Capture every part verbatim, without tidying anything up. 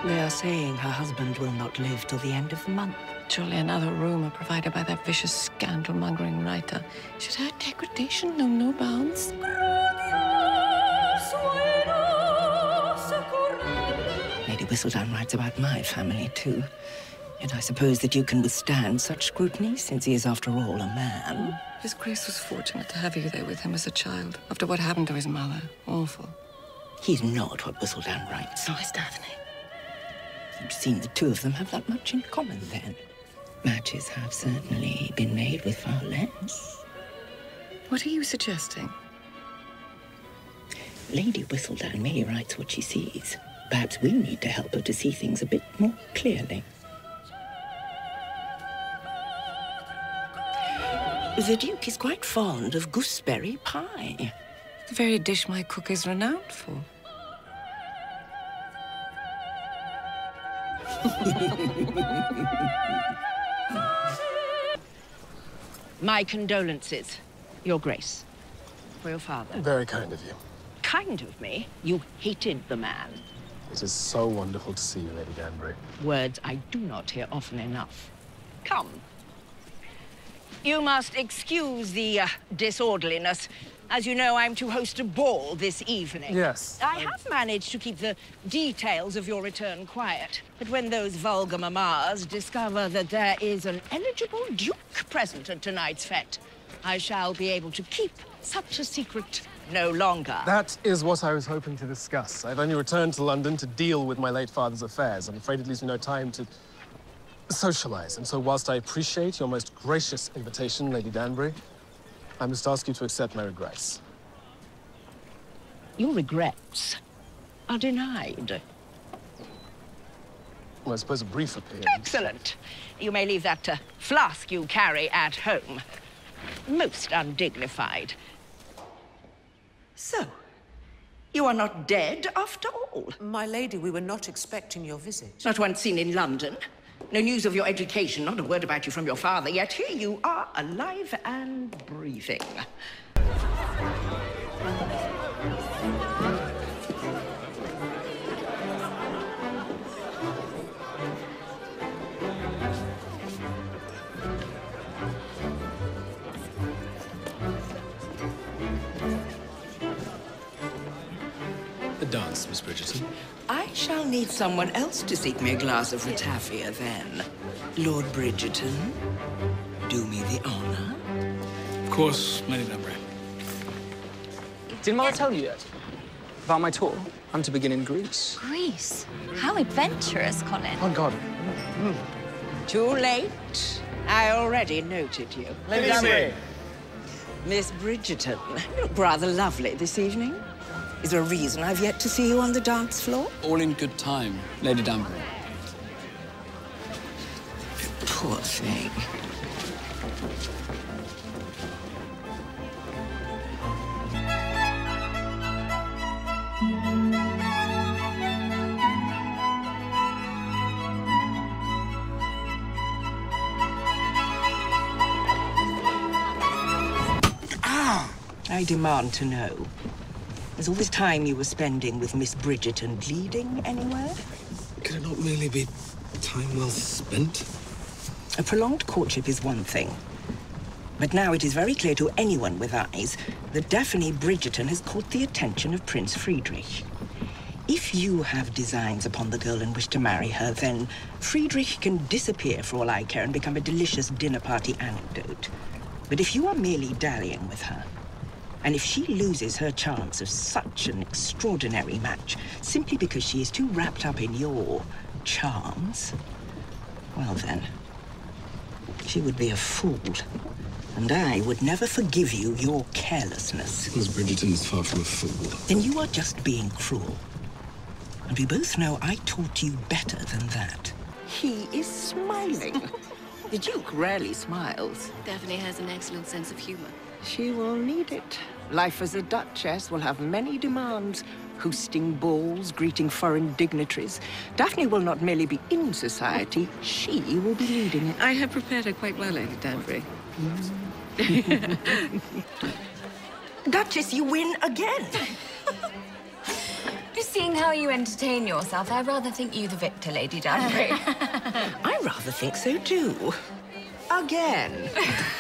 They are saying her husband will not live till the end of the month. Surely another rumour provided by that vicious scandal-mongering writer. Should her degradation know no bounds? Lady Whistledown writes about my family, too. Yet I suppose that you can withstand such scrutiny, since he is, after all, a man. His Grace was fortunate to have you there with him as a child, after what happened to his mother. Awful. He's not what Whistledown writes. So is Daphne. It seemed the two of them have that much in common, then. Matches have certainly been made with far less. What are you suggesting? Lady Whistledown merely writes what she sees. Perhaps we need to help her to see things a bit more clearly. The Duke is quite fond of gooseberry pie. The very dish my cook is renowned for. My condolences, Your Grace, for your father. Very kind of you. Kind of me? You hated the man. It is so wonderful to see you, Lady Danbury. Words I do not hear often enough. Come. You must excuse the uh, disorderliness. As you know, I'm to host a ball this evening. Yes. I have managed to keep the details of your return quiet. But when those vulgar mammas discover that there is an eligible duke present at tonight's fete, I shall be able to keep such a secret no longer. That is what I was hoping to discuss. I've only returned to London to deal with my late father's affairs. I'm afraid it leaves me no time to socialize. And so whilst I appreciate your most gracious invitation, Lady Danbury, I must ask you to accept my regrets. Your regrets are denied. Well, I suppose a brief appearance. Excellent. You may leave that uh, flask you carry at home. Most undignified. So, you are not dead after all? My lady, we were not expecting your visit. Not once seen in London. No news of your education, not a word about you from your father, yet here you are, alive and breathing. The dance, Miss Bridgerton. I shall need someone else to seek me a glass of ratafia, then. Lord Bridgerton, do me the honor. Of course, Lady Danbury. Didn't Mother tell you yet about my tour? I'm to begin in Greece. Greece? How adventurous, Colin. Oh, God. Mm. Too late. I already noted you. Lady Danbury. Miss Bridgerton, you look rather lovely this evening. Is there a reason I've yet to see you on the dance floor? All in good time, Lady Danbury. Poor thing. Ah! I demand to know. Is all this time you were spending with Miss Bridgerton leading anywhere? Could it not merely be time well spent? A prolonged courtship is one thing. But now it is very clear to anyone with eyes that Daphne Bridgerton has caught the attention of Prince Friedrich. If you have designs upon the girl and wish to marry her, then Friedrich can disappear for all I care and become a delicious dinner party anecdote. But if you are merely dallying with her, and if she loses her chance of such an extraordinary match simply because she is too wrapped up in your charms, well then, she would be a fool. And I would never forgive you your carelessness. Miss Bridgerton is far from a fool. Then you are just being cruel. And we both know I taught you better than that. He is smiling. The Duke rarely smiles. Daphne has an excellent sense of humor. She will need it. Life as a duchess will have many demands. Hosting balls, greeting foreign dignitaries. Daphne will not merely be in society, she will be leading it. I have prepared her quite well, Lady Danbury. Duchess, you win again. This Seeing how you entertain yourself, I rather think you the victor, Lady Danbury. I rather think so, too. Again.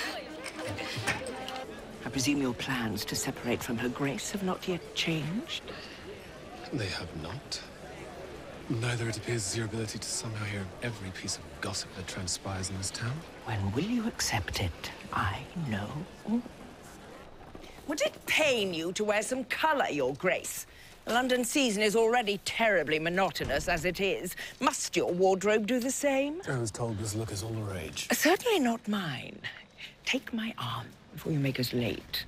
I presume your plans to separate from Her Grace have not yet changed? They have not. Neither, it appears, is your ability to somehow hear every piece of gossip that transpires in this town. When will you accept it? I know. Would it pain you to wear some colour, Your Grace? The London season is already terribly monotonous as it is. Must your wardrobe do the same? I was told this look is all the rage. Certainly not mine. Take my arm before you make us late.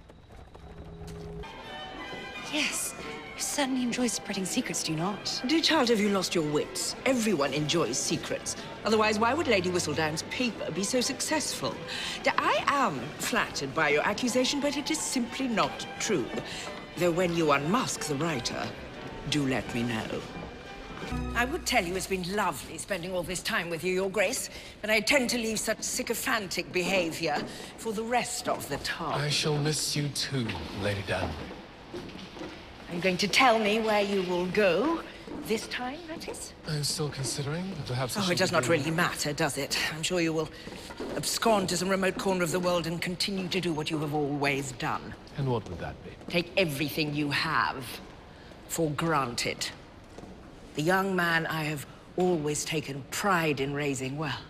Yes, you certainly enjoy spreading secrets, do you not? Dear child, have you lost your wits? Everyone enjoys secrets. Otherwise, why would Lady Whistledown's paper be so successful? I am flattered by your accusation, but it is simply not true. Though when you unmask the writer, do let me know. I would tell you it's been lovely spending all this time with you, Your Grace, but I tend to leave such sycophantic behavior for the rest of the time. I shall miss you too, Lady Danbury. Are you going to tell me where you will go? This time, that is? I'm still considering, but perhaps I Oh, should it does not be- really matter, does it? I'm sure you will abscond to some remote corner of the world and continue to do what you have always done. And what would that be? Take everything you have for granted. The young man I have always taken pride in raising well.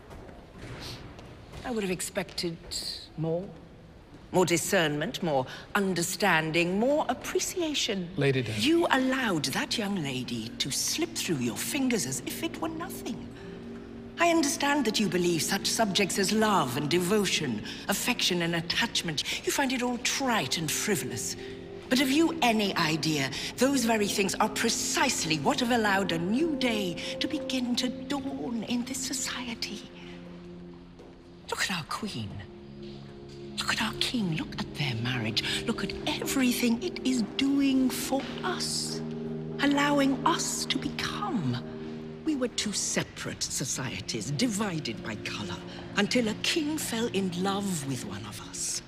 I would have expected more. More discernment, more understanding, more appreciation. Lady Danbury. You allowed that young lady to slip through your fingers as if it were nothing. I understand that you believe such subjects as love and devotion, affection and attachment, you find it all trite and frivolous. But have you any idea those very things are precisely what have allowed a new day to begin to dawn in this society? Look at our queen. Look at our king. Look at their marriage. Look at everything it is doing for us, allowing us to become. We were two separate societies, divided by color, until a king fell in love with one of us.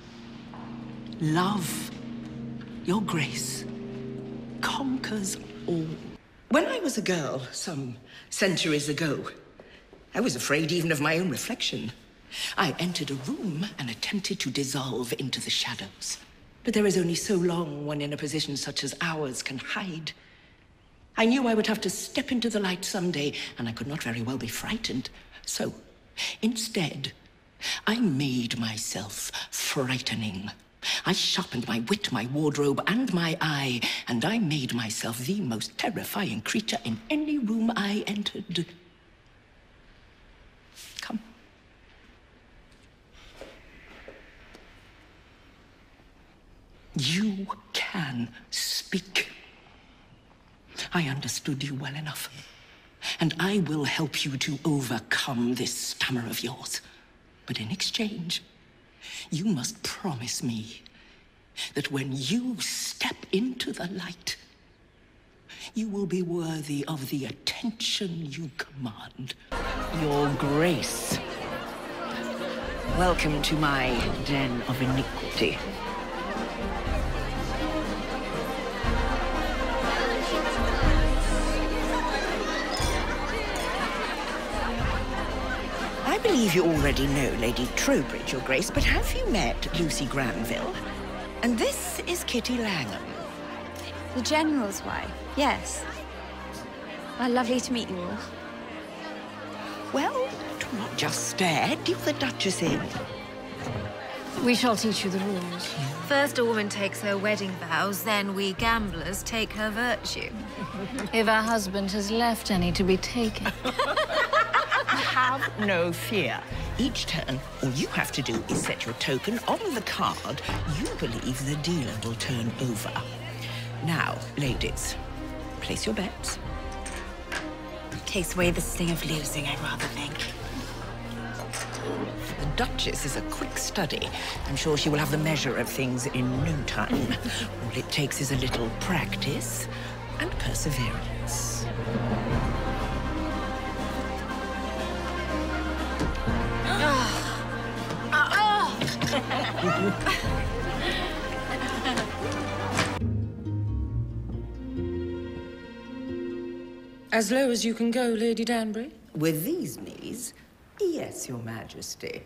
Love, Your Grace, conquers all. When I was a girl, some centuries ago, I was afraid even of my own reflection. I entered a room and attempted to dissolve into the shadows. But there is only so long one in a position such as ours can hide. I knew I would have to step into the light someday, and I could not very well be frightened. So, instead, I made myself frightening. I sharpened my wit, my wardrobe, and my eye, and I made myself the most terrifying creature in any room I entered. Come. You can speak. I understood you well enough, and I will help you to overcome this stammer of yours. But in exchange, you must promise me that when you step into the light, you will be worthy of the attention you command. Your Grace, welcome to my den of iniquity. I believe you already know Lady Trowbridge, Your Grace, but have you met Lucy Granville? And this is Kitty Langham. The General's wife, yes. Well, lovely to meet you all. Well, do not just stare. Deal the Duchess in. We shall teach you the rules. First a woman takes her wedding vows, then we gamblers take her virtue. If our husband has left any to be taken. Have no fear. Each turn, all you have to do is set your token on the card you believe the dealer will turn over. Now, ladies, place your bets. Takes away the sting of losing, I rather think. The Duchess is a quick study. I'm sure she will have the measure of things in no time. All it takes is a little practice and perseverance. As low as you can go, Lady Danbury? With these knees? Yes, Your Majesty.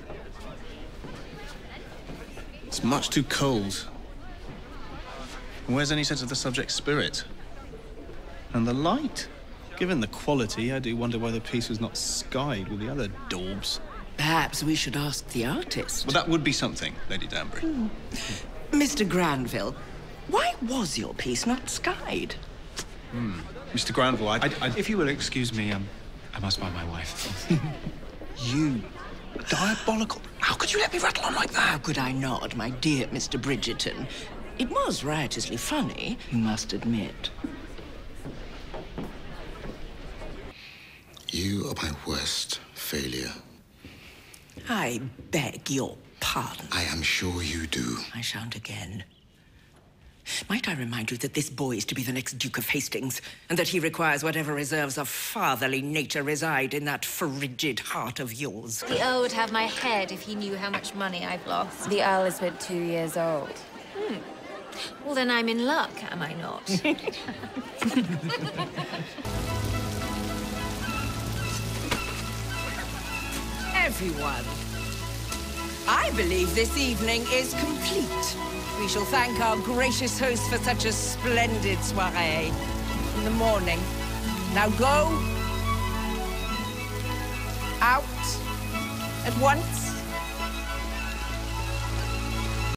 It's much too cold. And where's any sense of the subject's spirit? And the light? Given the quality, I do wonder why the piece was not skied with the other daubs. Perhaps we should ask the artist. Well, that would be something, Lady Danbury. Hmm. Mister Granville, why was your piece not skied? Hmm. Mister Granville, I, I, I... If you will excuse me, um, I must find my wife. You... diabolical. How could you let me rattle on like that? How could I not, my dear Mister Bridgerton? It was riotously funny, you must admit. You are my worst failure. I beg your pardon. I am sure you do. I shan't again. Might I remind you that this boy is to be the next Duke of Hastings, and that he requires whatever reserves of fatherly nature reside in that frigid heart of yours? The Earl would have my head if he knew how much money I've lost. The Earl is but two years old. Hmm. Well, then I'm in luck, am I not? Everyone, I believe this evening is complete. We shall thank our gracious host for such a splendid soirée in the morning. Now go out at once.